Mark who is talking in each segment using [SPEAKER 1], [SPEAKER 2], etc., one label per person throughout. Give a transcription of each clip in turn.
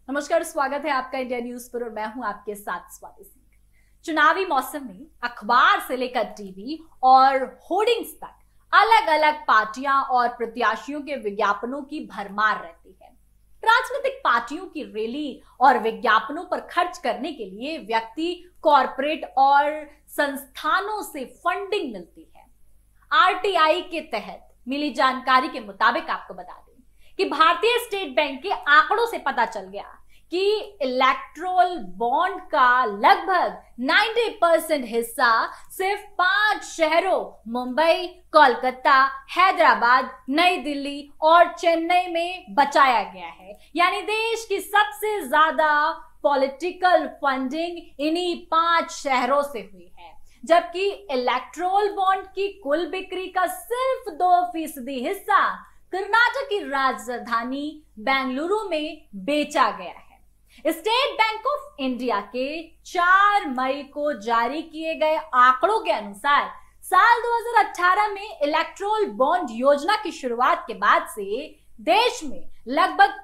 [SPEAKER 1] नमस्कार, स्वागत है आपका इंडिया न्यूज पर और मैं हूं आपके साथ स्वाति सिंह। चुनावी मौसम में अखबार से लेकर टीवी और होर्डिंग्स तक अलग अलग पार्टियां और प्रत्याशियों के विज्ञापनों की भरमार रहती है। राजनीतिक पार्टियों की रैली और विज्ञापनों पर खर्च करने के लिए व्यक्ति, कॉरपोरेट और संस्थानों से फंडिंग मिलती है। आरटीआई के तहत मिली जानकारी के मुताबिक आपको बता दें कि भारतीय स्टेट बैंक के आंकड़ों से पता चल गया कि इलेक्ट्रोल बॉन्ड का लगभग 90% हिस्सा सिर्फ 5 शहरों मुंबई, कोलकाता, हैदराबाद, नई दिल्ली और चेन्नई में बचाया गया है। यानी देश की सबसे ज्यादा पॉलिटिकल फंडिंग इन्हीं 5 शहरों से हुई है, जबकि इलेक्ट्रोल बॉन्ड की कुल बिक्री का सिर्फ 2% हिस्सा कर्नाटक की राजधानी बेंगलुरु में बेचा गया है। स्टेट बैंक ऑफ इंडिया के 4 मई को जारी किए गए आंकड़ों के अनुसार साल 2018 में इलेक्ट्रोल बॉन्ड योजना की शुरुआत के बाद से देश में लगभग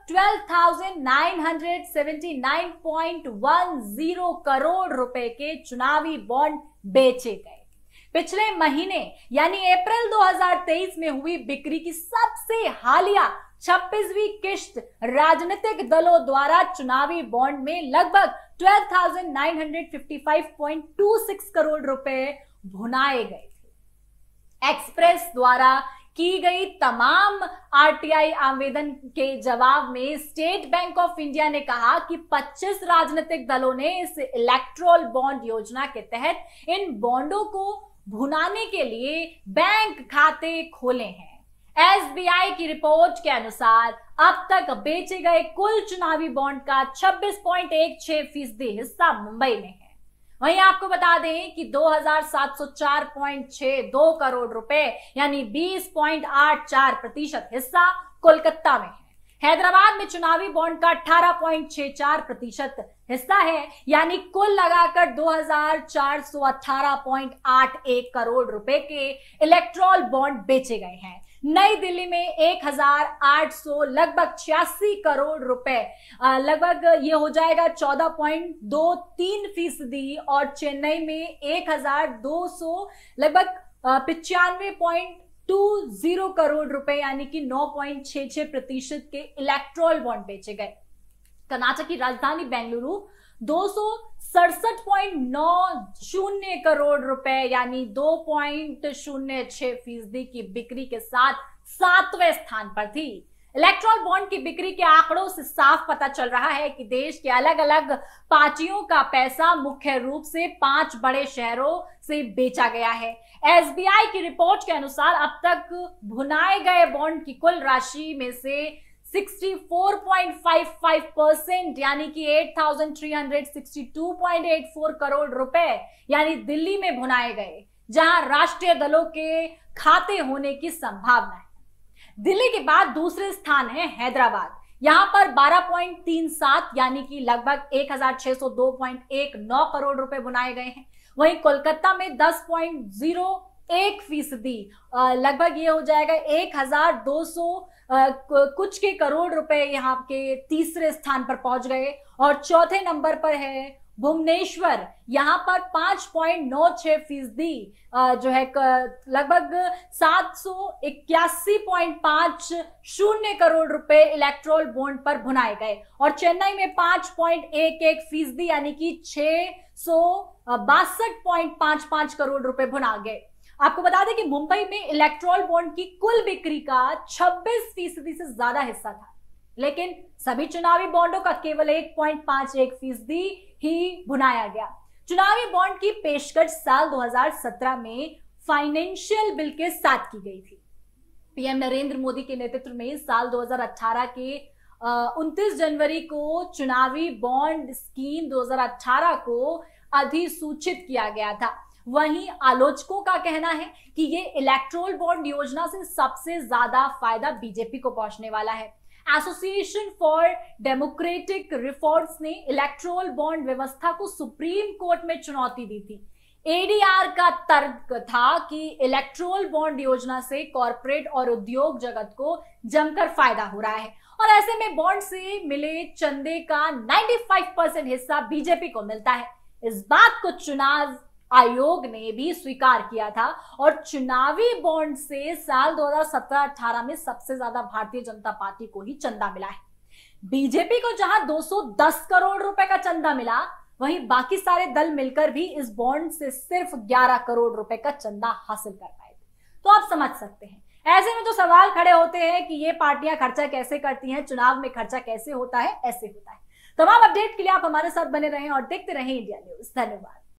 [SPEAKER 1] 12,979.10 करोड़ रुपए के चुनावी बॉन्ड बेचे गए। पिछले महीने यानी अप्रैल 2023 में हुई बिक्री की सबसे हालिया 26वीं किश्त राजनीतिक दलों द्वारा चुनावी बॉन्ड में लगभग 12,955.26 करोड़ रुपए भुनाए गए थे। एक्सप्रेस द्वारा की गई तमाम आरटीआई आवेदन के जवाब में स्टेट बैंक ऑफ इंडिया ने कहा कि 25 राजनीतिक दलों ने इस इलेक्ट्रोल बॉन्ड योजना के तहत इन बॉन्डों को भुनाने के लिए बैंक खाते खोले हैं। एसबीआई की रिपोर्ट के अनुसार अब तक बेचे गए कुल चुनावी बॉन्ड का 26.16% हिस्सा मुंबई में है। वहीं आपको बता दें कि 2,704.62 करोड़ रुपए यानी 20.84% हिस्सा कोलकाता में है। हैदराबाद में चुनावी बॉन्ड का 18.64% हिस्सा है, यानी कुल लगाकर 2,418.81 करोड़ रुपए के इलेक्ट्रोल बॉन्ड बेचे गए हैं। नई दिल्ली में 1,800 लगभग 86 करोड़ रुपए, लगभग ये हो जाएगा 14.23% और चेन्नई में 1,200 लगभग 95.20 करोड़ रुपए यानी कि 9.66% के इलेक्ट्रोल बॉन्ड बेचे गए। कर्नाटक की राजधानी बेंगलुरु 267.90 करोड़ रुपए यानी 2.06% की बिक्री के साथ 7वें स्थान पर थी। इलेक्ट्रोल बॉन्ड की बिक्री के आंकड़ों से साफ पता चल रहा है कि देश के अलग अलग पार्टियों का पैसा मुख्य रूप से 5 बड़े शहरों से बेचा गया है। एसबीआई की रिपोर्ट के अनुसार अब तक भुनाए गए बॉन्ड की कुल राशि में से 64.55% यानी कि 8,362.84 करोड़ रुपए यानी दिल्ली में भुनाए गए, जहां राष्ट्रीय दलों के खाते होने की संभावना है। दिल्ली के बाद दूसरे स्थान है हैदराबाद, यहां पर 12.37 यानी कि लगभग 1,602.19 करोड़ रुपए भुनाए गए हैं। वहीं कोलकाता में 10.01% लगभग ये हो जाएगा 1,200 कुछ के करोड़ रुपए यहाँ के तीसरे स्थान पर पहुंच गए। और चौथे नंबर पर है भुवनेश्वर, यहां पर 5.96% जो है लगभग 781.50 करोड़ रुपए इलेक्ट्रोल बॉन्ड पर भुनाए गए। और चेन्नई में 5.11% यानी कि 662.55 करोड़ रुपए भुना गए। आपको बता दें कि मुंबई में इलेक्ट्रोल बॉन्ड की कुल बिक्री का 26% से ज्यादा हिस्सा था, लेकिन सभी चुनावी बॉन्डों का केवल 1.51% ही भुनाया गया। चुनावी बॉन्ड की पेशकश साल 2017 में फाइनेंशियल बिल के साथ की गई थी। पीएम नरेंद्र मोदी के नेतृत्व में साल 2018 के 29 जनवरी को चुनावी बॉन्ड स्कीम 2018 को अधिसूचित किया गया था। वहीं आलोचकों का कहना है कि ये इलेक्ट्रोल बॉन्ड योजना से सबसे ज्यादा फायदा बीजेपी को पहुंचने वाला है। एसोसिएशन फॉर डेमोक्रेटिक रिफॉर्म्स ने इलेक्ट्रोल बॉन्ड व्यवस्था को सुप्रीम कोर्ट में चुनौती दी थी। एडीआर का तर्क था कि इलेक्ट्रोल बॉन्ड योजना से कॉरपोरेट और उद्योग जगत को जमकर फायदा हो रहा है और ऐसे में बॉन्ड से मिले चंदे का 95% हिस्सा बीजेपी को मिलता है। इस बात को चुनाव आयोग ने भी स्वीकार किया था और चुनावी बॉन्ड से साल 2017-18 में सबसे ज्यादा भारतीय जनता पार्टी को ही चंदा मिला है। बीजेपी को जहां 210 करोड़ रुपए का चंदा मिला, वहीं बाकी सारे दल मिलकर भी इस बॉन्ड से सिर्फ 11 करोड़ रुपए का चंदा हासिल कर पाए थे। तो आप समझ सकते हैं, ऐसे में तो सवाल खड़े होते हैं कि ये पार्टियां खर्चा कैसे करती हैं, चुनाव में खर्चा कैसे होता है। ऐसे होता है। तमाम अपडेट के लिए आप हमारे साथ बने रहें और देखते रहें इंडिया न्यूज। धन्यवाद।